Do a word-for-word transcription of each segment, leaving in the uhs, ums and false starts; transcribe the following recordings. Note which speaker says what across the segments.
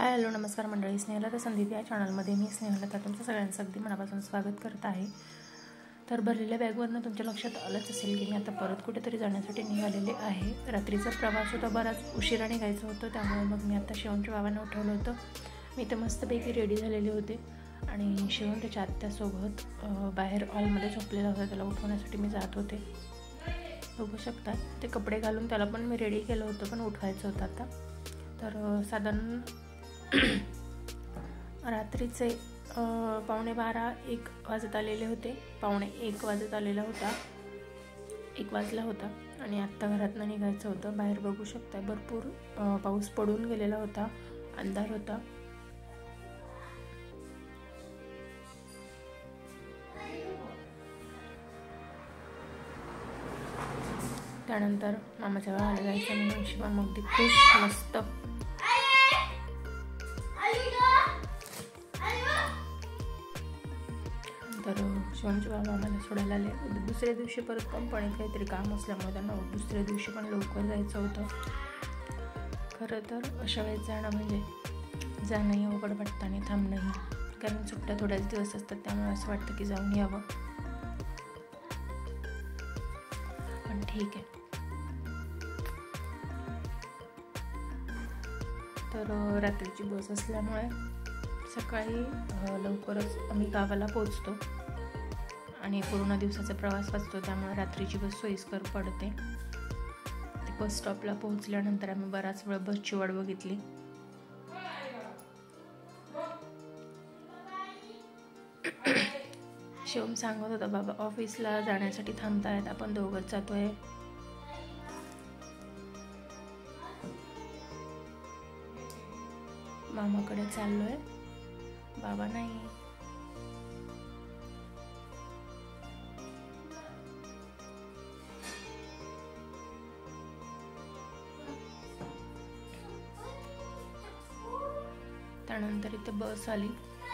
Speaker 1: Hi hello नमस्कार मंडळी, स्नेहलता संदीप या चॅनलमध्ये मी स्नेहलता तुमचं सगळ्यांचं अगदी मनापासून स्वागत करत आहे। तर भरलेल्या बॅगवरनं तुमच्या लक्षात आलंच असेल की मी आता परत कुठेतरी जाण्यासाठी निघालेले आहे। रात्रीचा प्रवास होता, बराच उशिरा निघायचं होतं, त्यामुळे मग मी आता शिवमच्या बाबांना उठवलं होतं। मी तर मस्तपैकी रेडी झालेले होते आणि शिवम त्याच्या आत्यासोबत बाहेर हॉलमध्ये झोपलेला होता, त्याला उठवण्यासाठी मी जात होते। बघू शकता ते कपडे घालून त्याला पण मी रेडी केलं होतं, पण उठवायचं होतं आता। तर साधारण रात्रीचे पावणे बारा एक वाजत आलेले होते, पावणे एक वाजत आलेला होता, एक वाजला होता आणि आत्ता घरातनं निघायचं होतं। बाहेर बघू शकता भरपूर पाऊस पडून गेलेला होता, अंधार होता। त्यानंतर मामाच्या गावाला जायचं म्हणून शिवम अगदी खुश मस्त तर शिवमचे बाबा आम्हाला सोडायला आले। दुसऱ्या दिवशी परत कंपनीत काहीतरी काम असल्यामुळे त्यांना दुसऱ्या दिवशी पण लवकर जायचं होतं। खरं तर अशा वेळेस जाणं म्हणजे जाणंही अवघड वाटतं आणि थांबणंही, कारण सुट्ट्या थोड्याच दिवस असतात, त्यामुळे असं वाटतं की जाऊन यावं, पण ठीक आहे। तर रात्रीची बस असल्यामुळे सकाळी लवकरच आम्ही गावाला पोहोचतो आणि पूर्ण दिवसाचा प्रवास वाचतो, त्यामुळे रात्रीची बस सोयीस्कर पडते। ते बस स्टॉपला पोहोचल्यानंतर आम्ही बराच वेळ बसची वाट बघितली। शिवम सांगत होता, बाबा ऑफिसला जाण्यासाठी थांबतायत, आपण दोघंच जातोय। मामाकडे चाललोय, बाबा नाही। त्यानंतर इथे बस आली।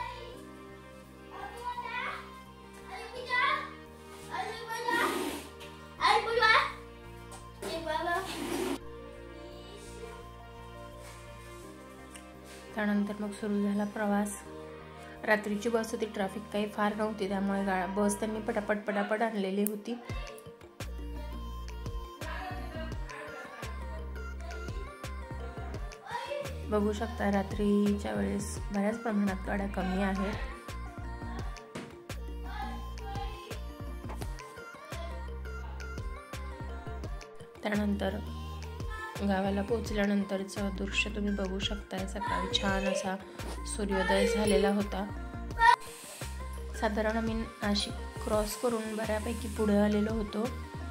Speaker 1: त्यानंतर मग सुरू झाला प्रवास। रात्रीची बस होती, ट्रॅफिक काही फार नव्हती, त्यामुळे गा बस त्यांनी पटापट पटापट आणलेली होती। बघू शकता रात्रीच्या वेळेस बऱ्याच प्रमाणात गाड्या कमी आहेत। त्यानंतर गावाला पोहोचल्यानंतरचं दृश्य तुम्ही बघू शकताय। सकाळी छान असा सूर्योदय झालेला होता। साधारण आम्ही नाशिक क्रॉस करून बऱ्यापैकी पुढे आलेलो होतो।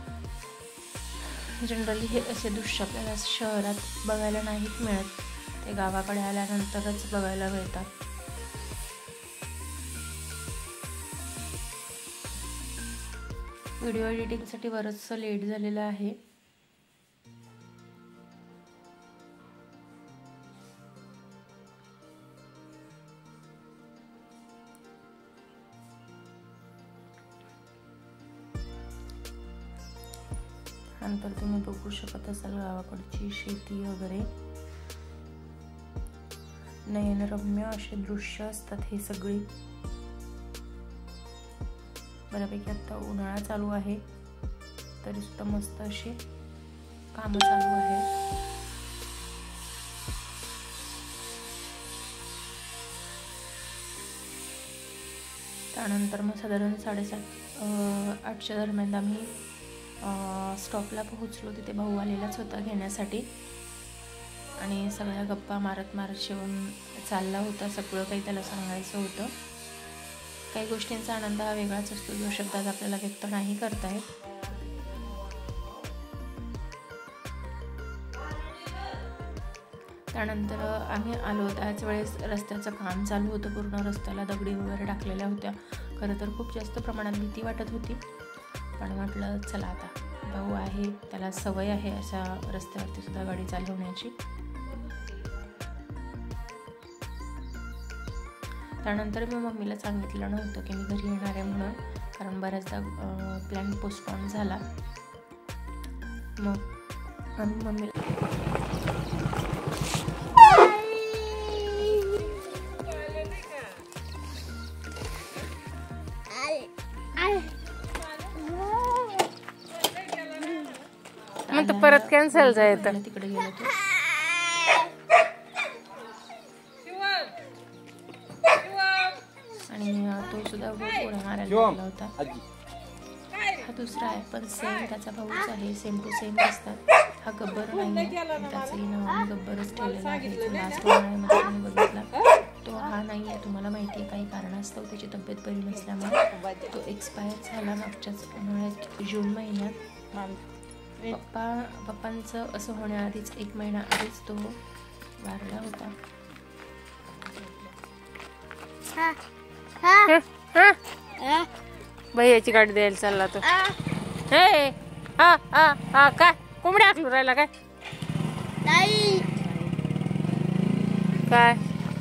Speaker 1: जनरली हे असे दृश्य आपल्याला शहरात बघायला नाहीत मिळत, ते गावाकडे आल्यानंतरच बघायला मिळतात। व्हिडिओ एडिटिंगसाठी बरंचसं लेट झालेलं आहे। नंतर तुम्ही बघू शकत असाल गावाकडची शेती वगैरे, नयनरम्य असे दृश्य असतात हे सगळे। बऱ्यापैकी आता उन्हाळा चालू आहे, तरी सुद्धा मस्त असे काम चालू आहे। त्यानंतर मग साधारण साडेसात आठच्या दरम्यान आम्ही स्टॉपला पोहोचलो। तिथे भाऊ आलेलाच होता घेण्यासाठी आणि सगळ्या गप्पा मारत मारत शिवम चालला होता, सगळं काही त्याला सांगायचं होतं। काही गोष्टींचा आनंद हा वेगळाच असतो, जो शब्दात आपल्याला व्यक्त नाही करता येत। त्यानंतर आम्ही आलो त्याच वेळेस रस्त्याचं काम चालू होतं, पूर्ण रस्त्याला दगडी वगैरे टाकलेल्या होत्या। खरं तर खूप जास्त प्रमाणात भीती वाटत होती, पण म्हटलं चला आता भाऊ आहे, त्याला सवय आहे अशा रस्त्यावरती सुद्धा गाडी चालवण्याची। त्यानंतर मी मम्मीला सांगितलं नव्हतं की मी घरी येणार आहे म्हणून, कारण बऱ्याचदा प्लॅन पोस्टपोन झाला। मग आम्ही मम्मीला
Speaker 2: कॅन्सल जायचं
Speaker 1: तिकडे गेला तो आणि तो सुद्धा उड्या मारायला लागला होता. हा दुसरा आहे पण सेम त्याचा भाऊच आहे. सेम टू सेम दिसतात. हा गब्बर नाही आहे. त्याचंही नाव आम्ही गब्बरच ठेवलेलं आहे. जो लास्ट उन्हाळ्यामध्ये तुम्ही बघितला तो हा नाही आहे. तुम्हाला माहिती आहे काही कारणास्तव त्याची तब्येत बरी नसल्यामुळे तो एक्सपायर झाला मागच्याच उन्हाळ्यात जून महिन्यात. पप्पा पप्पांचं असं होण्याआधीच एक महिना आधीच तो वारला होता.
Speaker 2: भैयाची गाडी द्यायला चालला तो. हे हा हा हा काय कोंबड्या आखलू राहिला काय काय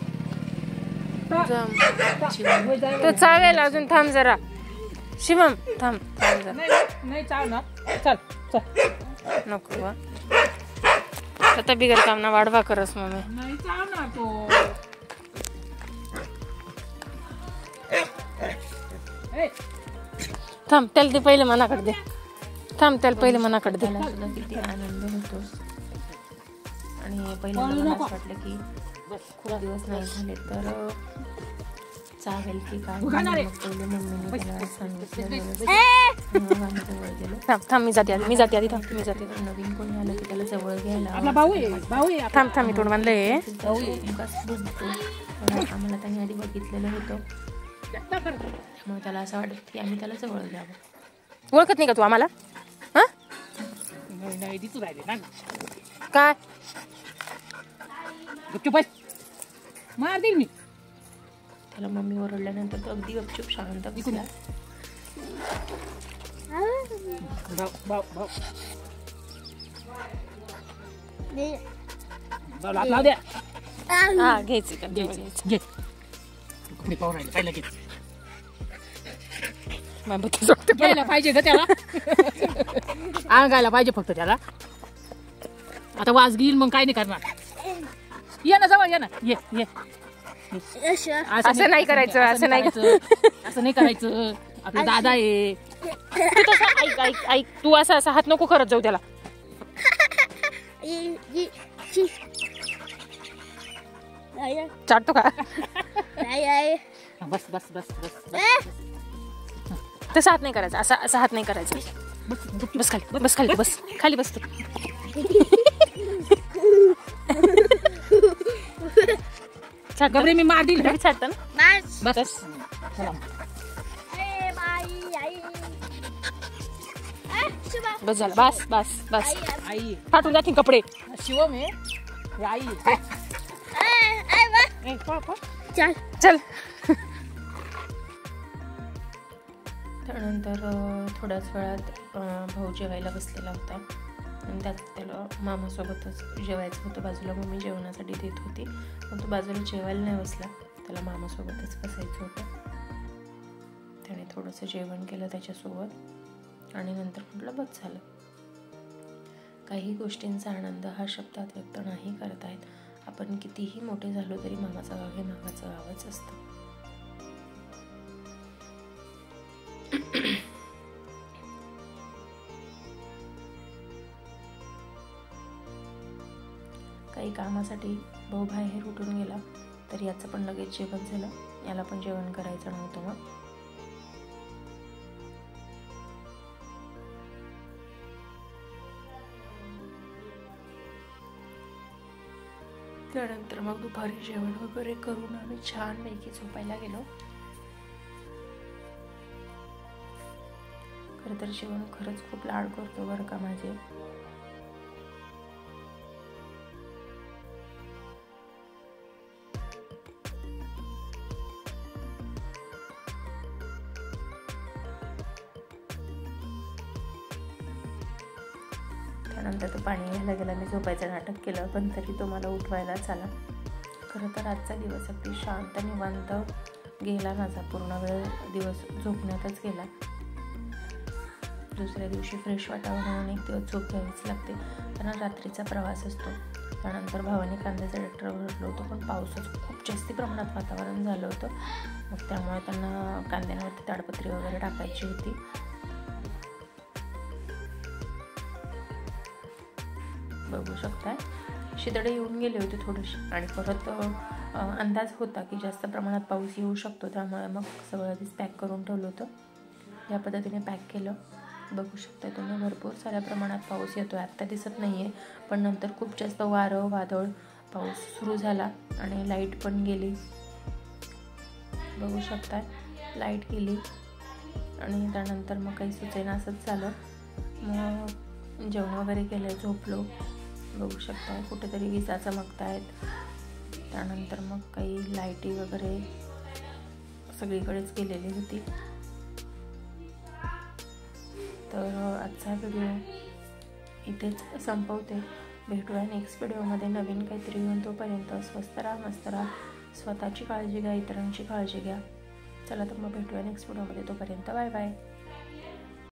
Speaker 2: तो चावेल अजून. थांब जरा शिवम थांब थांब जरा.
Speaker 3: नाही चाव ना चल चल
Speaker 2: नको बा आता बिगर काम ना वाढवा करस मम्मी.
Speaker 3: नाही चाव ना तो.
Speaker 2: थांब त्याला ते पहिले मनाकडे दे. थांब त्याला पहिले मनाकडे दे.
Speaker 1: त्याला सुद्धा किती आनंद होतो. आणि पहिल्यांदा मला असं वाटलं की खूप दिवस नाही झाले तर चालेल की काय. मग पहिले मम्मीने त्याला सांगितलं.
Speaker 2: थांब थांब मी जाते आधी मी जाते आधी थांब मी जाते.
Speaker 1: नवीन कोणी आलं की त्याला जवळ घ्यायला
Speaker 3: भाऊ आहे भाऊ आहे.
Speaker 2: थांब थांब मी तोंड बांधलंय.
Speaker 1: आम्हाला त्याने आधी बघितलेलं होतं त्यामुळे त्याला असं वाटत की आम्ही त्याला जवळ घ्यावं.
Speaker 2: ओळखत नाही का तू आम्हाला हा
Speaker 3: नाही दिसू राहिले ना
Speaker 2: काय
Speaker 3: गपचूप बस मार देईल मी.
Speaker 1: त्याला मम्मी ओरडल्यानंतर तो अगदी गपचूप शांत बसला.
Speaker 3: भाऊ भाऊ भाऊ भाऊ लात लाव द्या.
Speaker 2: हा घ्यायची का घ्यायची
Speaker 3: घे मी पाहू राहिले काय लगेच घ्यायला पाहिजे ग त्याला. अंगायला पाहिजे फक्त त्याला. आता वाज घेईल मग काय नाही करणार. ये ना जवळ ये ना ये ये.
Speaker 2: असं नाही करायचं असं नाही
Speaker 3: असं नाही करायचं. आपला दादा आहे.
Speaker 2: तू तसं ऐक ऐक ऐक तू असं असं हात नको करत जाऊ त्याला. चाटतो का
Speaker 3: बस बस बस बस
Speaker 2: तसं हात नाही करायचा. असा असा हात नाही करायचा. बस खाली बस खाली बस खाली बस तू.
Speaker 3: गबरे मी मार दिल
Speaker 2: छाटत ना
Speaker 3: बस.
Speaker 2: बस झालं बस बस बस.
Speaker 3: आई
Speaker 2: फाटून जातील कपडे.
Speaker 3: शिवम आहे आई.
Speaker 2: चल चल.
Speaker 1: त्यानंतर थोड्याच वेळात भाऊ जेवायला बसलेला होता आणि त्यात त्याला मामासोबतच जेवायचं होतं. बाजूला मम्मी जेवणासाठी देत होती पण तो बाजूला जेवायला नाही बसला. त्याला मामासोबतच बसायचं होतं. त्याने थोडंसं जेवण केलं त्याच्यासोबत आणि नंतर म्हटलं बस झालं. काही गोष्टींचा आनंद हा शब्दात व्यक्त नाही करता येत. आपण कितीही मोठे झालो तरी मामाचं गाव हे मामाचं गावच असतं. काही कामासाठी भाऊ बाहेर उठून गेला तर याचं पण लगेच जेवण झालं. याला पण जेवण करायचं नव्हतं. मग त्यानंतर मग दुपारी जेवण वगैरे करून आम्ही छानपैकी झोपायला गेलो. खरं तर शिवण खरंच खूप लाड करतो बरं का माझे. त्यानंतर तो पाणी घ्यायला गेला. मी झोपायचं नाटक केलं पण तरी तो मला उठवायलाच आला. खरं तर आजचा दिवस अगदी शांत निवांत गेला माझा. पूर्ण वेळ दिवस झोपण्यातच गेला. दुसऱ्या दिवशी फ्रेश वाटावं म्हणून एक दिवस झोप घ्यावीच लागते कारण रात्रीचा प्रवास असतो. त्यानंतर भावाने कांद्याचा ट्रॅक्टर भरलं होतं पण पावसाचं खूप जास्ती प्रमाणात वातावरण झालं होतं. मग त्यामुळे त्यांना कांद्यांवरती ताडपत्री वगैरे टाकायची होती. बघू शकताय शितडे येऊन गेले होते थोडेसे आणि परत अंदाज होता की जास्त प्रमाणात पाऊस येऊ शकतो, त्यामुळे मग सगळं आधीच पॅक करून ठेवलं होतं. या पद्धतीने पॅक केलं. बघू शकता तुम्ही भरपूर साऱ्या प्रमाणात पाऊस येतो आहे. आत्ता दिसत नाही आहे, पण नंतर खूप जास्त वारं वादळ पाऊस सुरू झाला आणि लाईट पण गेली. बघू शकता लाईट गेली आणि त्यानंतर मग काही सुचेना असंच झालं. मग जेवण वगैरे केलं, झोपलो. बघू शकता कुठेतरी विजा चमकत आहेत. त्यानंतर मग काही लाईटी वगैरे सगळीकडेच गेलेली होती. तर आजचा व्हिडिओ इथेच संपवते. भेटूया नेक्स्ट व्हिडिओमध्ये नवीन काहीतरी घेऊन. तोपर्यंत स्वस्त राहा, मस्त राहा, स्वतःची काळजी घ्या, इतरांची काळजी घ्या. चला तर मग भेटूया नेक्स्ट व्हिडिओमध्ये. तोपर्यंत बाय बाय.